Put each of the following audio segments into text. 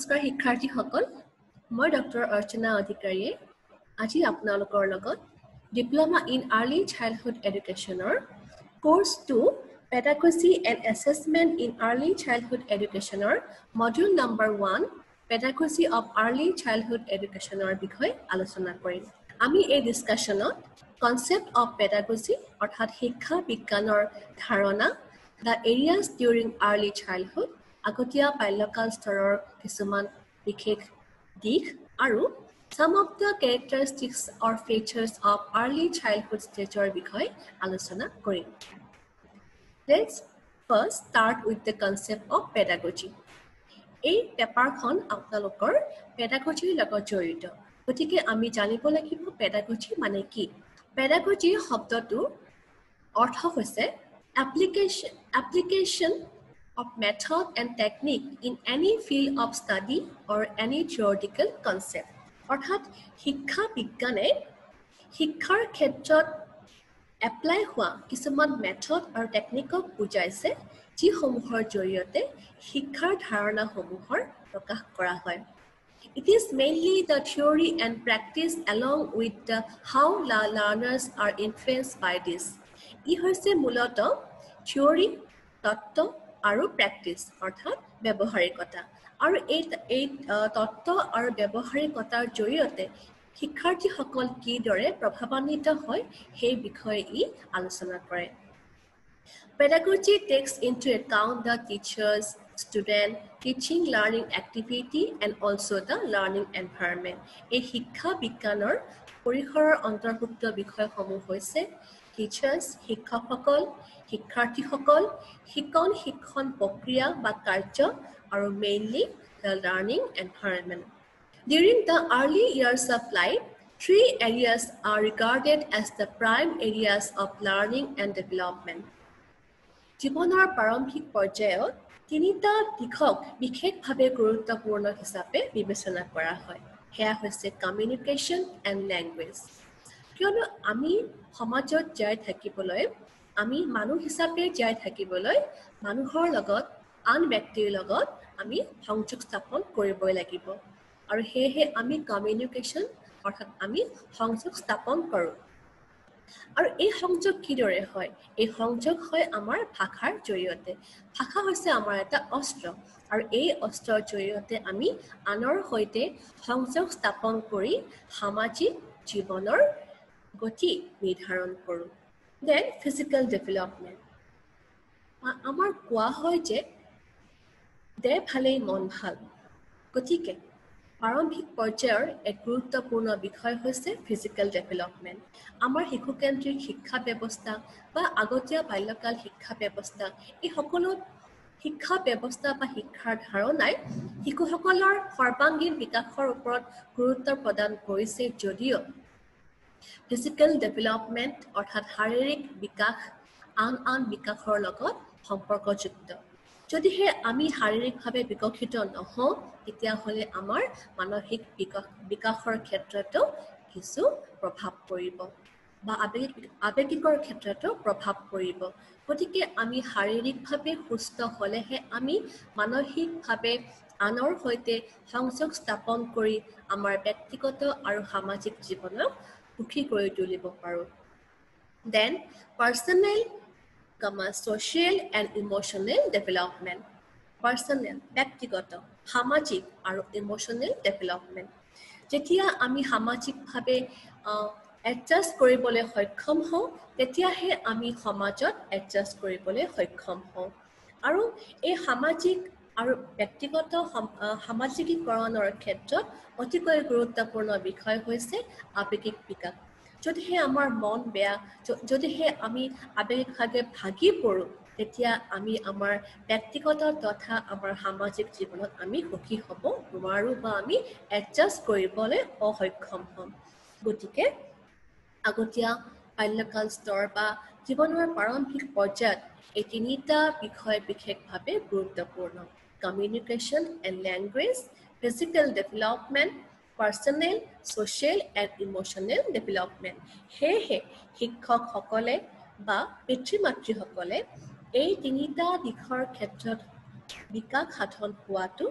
নমস্কাৰ শিক্ষাৰ্থীসকল মই ডক্টৰ অৰ্চনা অধিকাৰীয়ে আজি আপোনালোকৰ লগত ডিপ্লোমা ইন আৰ্লি চাইল্ডহুড এডুকেশ্যনৰ course 2 pedagogy and assessment in early childhood এডুকেশ্যনৰ module number 1 pedagogy of early childhood এডুকেশ্যনৰ বিষয়ে আলোচনা কৰিম। আমি এই ডিছকাশ্যনত কনচেপ্ট অফ পেডাগজি অৰ্থাৎ শিক্ষা বিজ্ঞানৰ ধাৰণা the areas during early childhood আগতীয়া বাল্যকাল স্তৰৰ কিছুমান বিশেষ দিশ আৰু some of the characteristics or features of early childhood stageৰ বিষয়ে আলোচনা কৰিম। Let's first start with the concept of pedagogy. এই পেপাৰখন আপোনালোকৰ পেডাগজিৰ লগত জড়িত, গতিকে আমি জানিব লাগিব পেডাগজি মানে কি। পেডাগজি শব্দটো অৰ্থ হৈছে application of method and technique in any field of study or any theoretical concept. অৰ্থাৎ শিক্ষা বিজ্ঞানে শিক্ষাৰ ক্ষেত্ৰত এপ্লাই হোৱা কিছুমান মেথড আৰু টেকনিকক বুজাইছে যিসমূহৰ জৰিয়তে শিক্ষাৰ ধাৰণাসমূহৰ প্ৰকাশ কৰা হয়। It is mainly the theory and practice along with the how learners are influenced by this. ই হৈছে মূলত থিয়ৰী, তত্ত্ব আৰু প্ৰেক্টিছ অৰ্থাৎ ব্যৱহাৰিকতা আৰু এই তত্ত্ব আৰু ব্যৱহাৰিকতাৰ জৰিয়তে শিক্ষাৰ্থীসকল কিদৰে প্ৰভাৱান্বিত হয় সেই বিষয়ে ই আলোচনা কৰে। Pedagogy takes into account the teachers, student, teaching, learning activity and also the learning environment. এই শিক্ষা বিজ্ঞানৰ পৰিসৰৰ অন্তৰ্ভুক্ত বিষয়সমূহ হৈছে টিচাৰ্ছ শিক্ষকসকল, শিক্ষাৰ্থীসকল, শিক্ষণ প্ৰক্ৰিয়া বা কাৰ্য আৰু mainly the learning environment. During the early years of life, 3 areas are regarded as the prime areas of learning and development. জীৱনৰ প্ৰাৰম্ভিক পৰ্যায়ত তিনিটা দিশক বিশেষভাৱে গুৰুত্বপূৰ্ণ হিচাপে বিবেচনা কৰা হয়। সেয়া হৈছে কমিউনিকেশ্যন এণ্ড লেংগুৱেজ। কিয়নো আমি সমাজত জীয়াই থাকিবলৈ, আমি মানুহ হিচাপে জীয়াই থাকিবলৈ মানুহৰ লগত আন ব্যক্তিৰ লগত আমি সংযোগ স্থাপন কৰিবই লাগিব আৰু সেয়েহে আমি কমিউনিকেশ্যন অৰ্থাৎ আমি সংযোগ স্থাপন কৰোঁ। আৰু এই সংযোগ কিদৰে হয়? এই সংযোগ হয় আমাৰ ভাষাৰ জৰিয়তে। ভাষা হৈছে আমাৰ এটা অস্ত্ৰ আৰু এই অস্ত্ৰৰ জৰিয়তে আমি আনৰ সৈতে সংযোগ স্থাপন কৰি সামাজিক জীৱনৰ গতি নিৰ্ধাৰণ কৰোঁ। Then physical development. আমাৰ কোৱা হয় যে দেহ ভালেই মন ভাল, গতিকে প্ৰাৰম্ভিক পৰ্যায়ৰ এক গুৰুত্বপূৰ্ণ বিষয় হৈছে ফিজিকেল ডেভেলপমেণ্ট। আমাৰ শিশুকেন্দ্ৰিক শিক্ষা ব্যৱস্থা বা আগতীয়া বাল্যকাল শিক্ষা ব্যৱস্থা এই সকলো শিক্ষা ব্যৱস্থা বা শিক্ষাৰ ধাৰণাই শিশুসকলৰ সৰ্বাংগীন বিকাশৰ ওপৰত গুৰুত্ব প্ৰদান কৰিছে যদিও ফিজিকেল ডেভেলপমেণ্ট অৰ্থাৎ শাৰীৰিক বিকাশ আন বিকাশৰ লগত সম্পৰ্কযুক্ত। যদিহে আমি শাৰীৰিকভাৱে বিকশিত নহওঁ তেতিয়াহ'লে আমাৰ মানসিক বিকাশৰ ক্ষেত্ৰতো কিছু প্ৰভাৱ পৰিব বা আৱেগিকৰ ক্ষেত্ৰতো প্ৰভাৱ পৰিব। গতিকে আমি শাৰীৰিকভাৱে সুস্থ হ'লেহে আমি মানসিকভাৱে আনৰ সৈতে সংযোগ স্থাপন কৰি আমাৰ ব্যক্তিগত আৰু সামাজিক জীৱনক সুখী কৰি তুলিব পাৰোঁ। Then personal social and emotional development. Personal, ব্যক্তিগত, সামাজিক আৰু ইমোশ্যনেল ডেভেলপমেণ্ট। যেতিয়া আমি সামাজিকভাৱে এডজাষ্ট কৰিবলৈ সক্ষম হওঁ তেতিয়াহে আমি সমাজত এডজাষ্ট কৰিবলৈ সক্ষম হওঁ আৰু এই সামাজিক আৰু ব্যক্তিগত সামাজিকীকৰণৰ ক্ষেত্ৰত অতিকৈ গুৰুত্বপূৰ্ণ বিষয় হৈছে আৱেগিক বিকাশ। যদিহে আমাৰ মন বেয়া, যদিহে আমি আৱেগিকভাৱে ভাগি পৰোঁ তেতিয়া আমি আমাৰ ব্যক্তিগত তথা আমাৰ সামাজিক জীৱনত আমি সুখী হ'ব নোৱাৰোঁ বা আমি এডজাষ্ট কৰিবলৈ অসক্ষম হ'ম। গতিকে আগতীয়া বাল্যকাল স্তৰ বা জীৱনৰ প্ৰাৰম্ভিক পৰ্যায়ত এই তিনিটা বিষয় বিশেষভাৱে গুৰুত্বপূৰ্ণ: communication and language, physical development, personal, social and emotional development. সেয়েহে শিক্ষকসকলে বা পিতৃ মাতৃসকলে এই তিনিটা দিশৰ ক্ষেত্ৰত বিকাশ সাধন হোৱাটো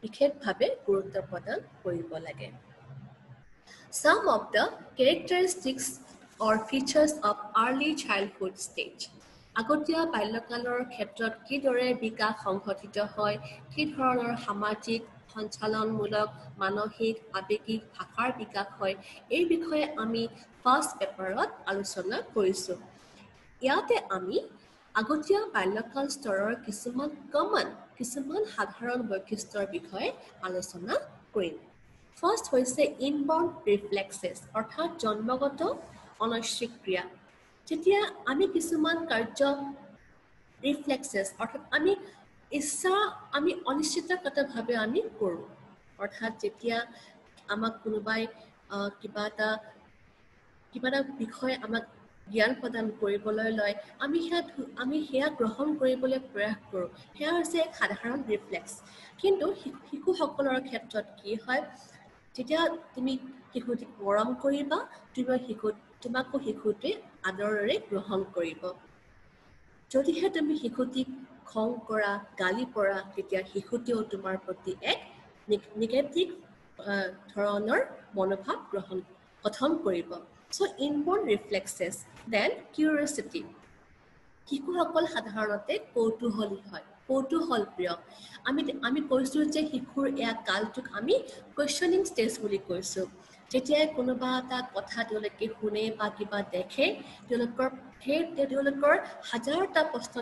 বিশেষভাৱে গুৰুত্ব প্ৰদান কৰিব লাগে। Some of the characteristics or features of early childhood stage. আগতীয়া বাল্যকালৰ ক্ষেত্ৰত কিদৰে বিকাশ সংঘটিত হয়, কি ধৰণৰ সামাজিক, সঞ্চালনমূলক, মানসিক, আৱেগিক, ভাষাৰ বিকাশ হয়, এই বিষয়ে আমি ফাৰ্ষ্ট পেপাৰত আলোচনা কৰিছোঁ। ইয়াতে আমি আগতীয়া বাল্যকাল স্তৰৰ কিছুমান সাধাৰণ বৈশিষ্ট্যৰ বিষয়ে আলোচনা কৰিম। ফাৰ্ষ্ট হৈছে ইনবৰ্ন ৰিফ্লেক্সেছ অৰ্থাৎ জন্মগত অনৈচ্ছিক ক্ৰিয়া। যেতিয়া আমি কিছুমান কাৰ্য ৰিফ্লেক্সেছ অৰ্থাৎ আমি অনিশ্চিতভাৱে আমি কৰোঁ। অৰ্থাৎ যেতিয়া আমাক কোনোবাই কিবা এটা বিষয়ে আমাক জ্ঞান প্ৰদান কৰিবলৈ লয়, আমি সেয়া গ্ৰহণ কৰিবলৈ প্ৰয়াস কৰোঁ। সেয়া হৈছে এক সাধাৰণ ৰিফ্লেক্স। কিন্তু শিশুসকলৰ ক্ষেত্ৰত কি হয়, যেতিয়া তুমি শিশুটিক মৰম কৰিবা, তোমাকো শিশুটোৱে আদৰেৰে গ্ৰহণ কৰিব। যদিহে তুমি শিশুটিক খং কৰা, গালি পৰা, তেতিয়া শিশুটিও তোমাৰ প্ৰতি এক নিগেটিভ ধৰণৰ মনোভাৱ গঠন কৰিব। So inborn reflexes, then curiosity. শিশুসকল সাধাৰণতে কৌতূহলী হয়, কৌতূহল প্ৰিয়। আমি কৈছোঁ যে শিশুৰ এয়া কালটোক আমি কুৱেশ্যনিং ষ্টেজ বুলি কৈছোঁ। যেতিয়াই কোনোবা এটা কথা তেওঁলোকে শুনে বা কিবা দেখে, তেওঁলোকৰ হাজাৰটা প্ৰশ্ন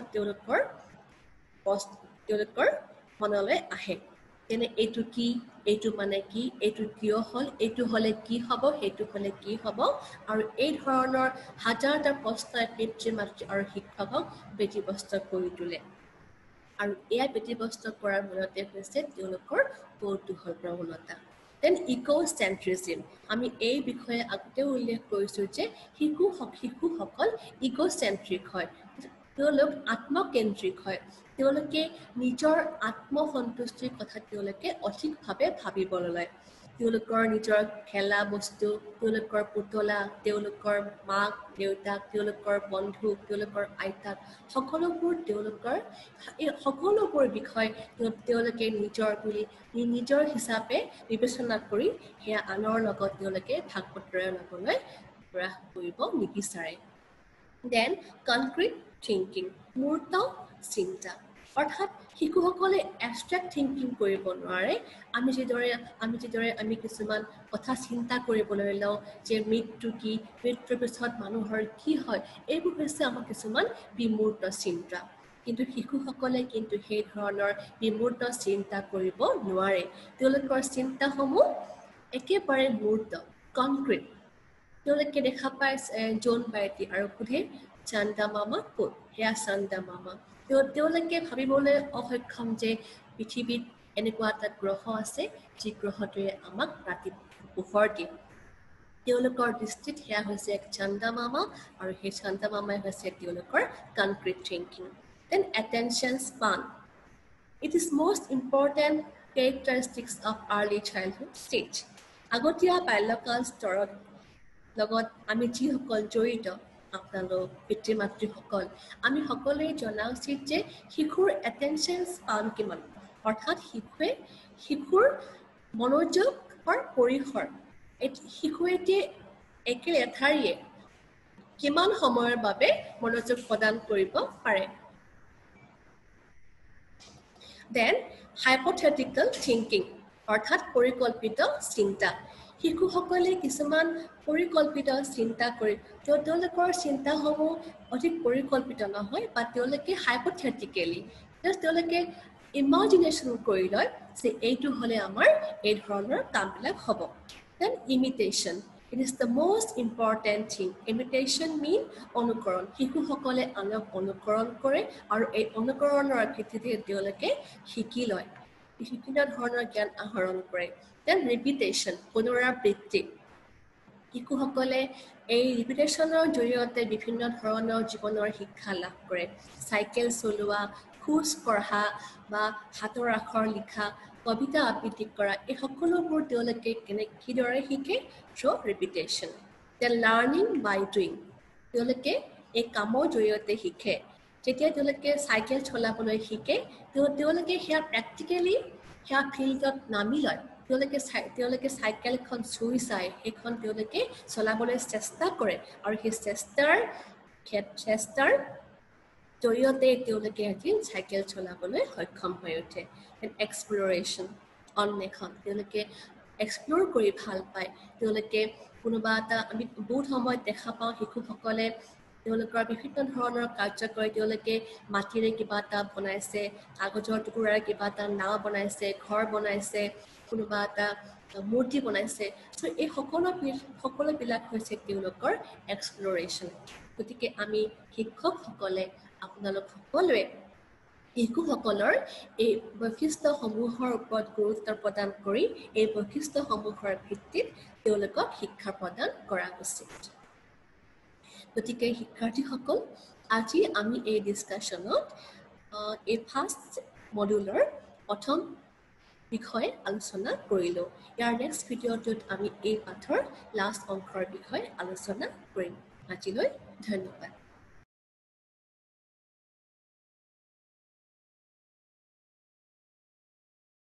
তেওঁলোকৰ মনলৈ আহে। যেনে এইটো কি, এইটো মানে কি, এইটো কিয় হ'ল, এইটো হ'লে কি হ'ব, সেইটো হ'লে কি হ'ব, আৰু এই ধৰণৰ হাজাৰটা প্ৰশ্নই পিতৃ মাতৃ আৰু শিক্ষকক ব্যতিব্যস্ত কৰি তোলে। আৰু এয়া ব্যতিব্যস্ত কৰাৰ মূলতে হৈছে তেওঁলোকৰ কৌতূহল প্ৰৱণতা। দেন ইগ'চেন্ট্ৰিজিম, আমি এই বিষয়ে আগতেও উল্লেখ কৰিছোঁ যে শিশুসকল ইগ'চেন্ট্ৰিক হয়, তেওঁলোক আত্মকেন্দ্ৰিক হয়। তেওঁলোকে নিজৰ আত্মসন্তুষ্টিৰ কথা তেওঁলোকে অধিকভাৱে ভাবিবলৈ লয়। তেওঁলোকৰ নিজৰ খেলা বস্তু, তেওঁলোকৰ পুতলা, তেওঁলোকৰ মাক দেউতাক, তেওঁলোকৰ বন্ধু, তেওঁলোকৰ আইতাক, সকলোবোৰ বিষয় তেওঁলোকে নিজৰ হিচাপে বিবেচনা কৰি সেয়া আনৰ লগত তেওঁলোকে ভাগ বতৰা ল'বলৈ প্ৰয়াস কৰিব নিবিচাৰে। দেন কনক্ৰিট থিংকিং, মূৰ্ত চিন্তা, অৰ্থাৎ শিশুসকলে এবষ্ট্ৰেক্ট থিংকিং কৰিব নোৱাৰে। আমি কিছুমান কথা চিন্তা কৰিবলৈ লওঁ যে মৃত্যু কি, মৃত্যুৰ পিছত মানুহৰ কি হয়, এইবোৰ হৈছে আমাৰ কিছুমান বিমূৰ্ত চিন্তা। কিন্তু শিশুসকলে কিন্তু সেই ধৰণৰ বিমূৰ্ত চিন্তা কৰিব নোৱাৰে। তেওঁলোকৰ চিন্তাসমূহ একেবাৰে মূৰ্ত, কনক্ৰিট। তেওঁলোকে দেখা পায় জোন বায়তি আৰু সোধে চান্দা মামা ক'ত, সেয়া চান্দা মামা। তেওঁলোকে ভাবিবলৈ অসক্ষম যে পৃথিৱীত এনেকুৱা এটা গ্ৰহ আছে যি গ্ৰহটোৱে আমাক ৰাতি পোহৰ দিয়ে। তেওঁলোকৰ দৃষ্টিত সেয়া হৈছে এক চান্দা মামা, আৰু সেই চান্দা মামাই হৈছে তেওঁলোকৰ concrete thinking. Then attention span, it is most important characteristics of early childhood stage. আগতীয়া বাল্যকাল স্তৰত লগত আমি যিসকল জড়িত, আপোনালোক পিতৃ মাতৃসকল, আমি সকলোৱে জনা উচিত যে শিশুৰ এটেনশ্যন স্পান কিমান, অৰ্থাৎ শিশুৰ মনোযোগৰ পৰিসৰ, শিশুৱে একে লেঠাৰিয়ে কিমান সময়ৰ বাবে মনোযোগ প্ৰদান কৰিব পাৰে। দেন হাইপথেটিকেল থিংকিং, অৰ্থাৎ পৰিকল্পিত চিন্তা। শিশুসকলে কিছুমান পৰিকল্পিত চিন্তা কৰি তেওঁলোকৰ চিন্তাসমূহ অধিক পৰিকল্পিত নহয়, বা তেওঁলোকে হাইপথেটিকেলি তেওঁলোকে ইমাজিনেশ্যন কৰি লয় যে এইটো হ'লে আমাৰ এই ধৰণৰ কামবিলাক হ'ব। Then imitation, it is the most important thing. Imitation mean অনুকৰণ। শিশুসকলে আনক অনুকৰণ কৰে আৰু এই অনুকৰণৰ ভিত্তিতে তেওঁলোকে শিকি লয়, বিভিন্ন ধৰণৰ জ্ঞান আহৰণ কৰে। দেন ৰিপিটেশ্যন, পুনৰাবৃত্তি। শিশুসকলে এই ৰিপিটেশ্যনৰ জৰিয়তে বিভিন্ন ধৰণৰ জীৱনৰ শিক্ষা লাভ কৰে। চাইকেল চলোৱা, খোজ কঢ়া বা হাতৰ আখৰ লিখা, কবিতা আবৃত্তি কৰা, এই সকলোবোৰ তেওঁলোকে কিদৰে শিকে? Through repetition. Then learning by doing, তেওঁলোকে এই কামৰ জৰিয়তে শিকে। যেতিয়া তেওঁলোকে চাইকেল চলাবলৈ শিকে, তেওঁলোকে সেয়া প্ৰেক্টিকেলি সেয়া ফিল্ডত নামি লয় তেওঁলোকে চাইকেলখন চুই চাই সেইখন তেওঁলোকে চলাবলৈ চেষ্টা কৰে আৰু সেই চেষ্টাৰ জৰিয়তে তেওঁলোকে এদিন চাইকেল চলাবলৈ সক্ষম হৈ উঠে এক্সপ্লৰেশ্যন অন্বেষণ তেওঁলোকে এক্সপ্ল'ৰ কৰি ভাল পায় তেওঁলোকে কোনোবা এটা আমি বহুত সময়ত দেখা পাওঁ শিশুসকলে তেওঁলোকৰ বিভিন্ন ধৰণৰ কাৰ্য কৰে তেওঁলোকে মাটিৰে কিবা এটা বনাইছে কাগজৰ টুকুৰাৰে কিবা এটা নাও বনাইছে ঘৰ বনাইছে কোনোবা এটা মূৰ্তি বনাইছে চ' এই সকলোবিলাক হৈছে তেওঁলোকৰ এক্সপ্লৰেশ্যন গতিকে আমি শিক্ষকসকলে আপোনালোক সকলোৱে শিশুসকলৰ এই বৈশিষ্ট্যসমূহৰ ওপৰত গুৰুত্ব প্ৰদান কৰি এই বৈশিষ্ট্যসমূহৰ ভিত্তিত তেওঁলোকক শিক্ষা প্ৰদান কৰা উচিত গতিকে শিক্ষাৰ্থীসকল আজি আমি এই ডিছকাশ্যনত এই ফাৰ্ষ্ট মডিউলৰ প্ৰথম বিষয়ে আলোচনা কৰিলোঁ ইয়াৰ নেক্সট ভিডিঅ'টোত আমি এই পাঠৰ লাষ্ট অংশৰ বিষয়ে আলোচনা কৰিম আজিলৈ ধন্যবাদ